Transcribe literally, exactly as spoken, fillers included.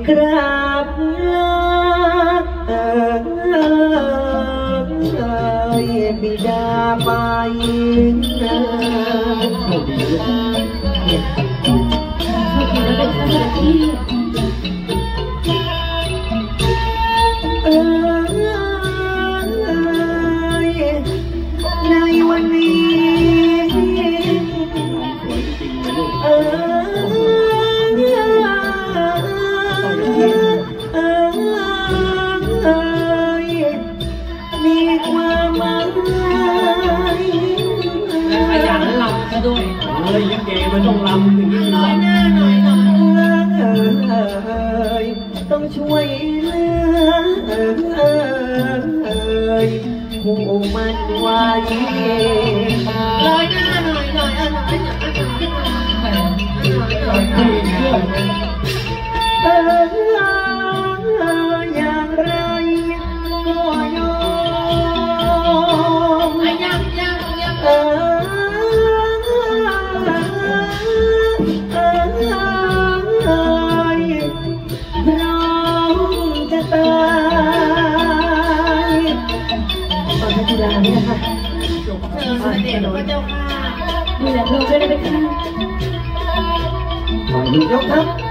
กราบลาเอ่ยบิดาไปเอ่ยในวันนี้เอ่ยมีความหมายขยันลำซะด้วยเลยลิเกมันต้องลำอย่างนี้น้อยหน้าหน่อยหน่อยต้องช่วยเหลือผู้มันไว้น้อยหน้าหน่อยหน่อยหน่อยหน่อยเอออย่างไรก็ยอมยังยังยังเออเออพร้อมจะตายขอพระจุฬานี่นะคะเชิญเสด็จพระเจ้าค่ะดูแลเราด้วยได้ไหมคะขอหยุดยกครับ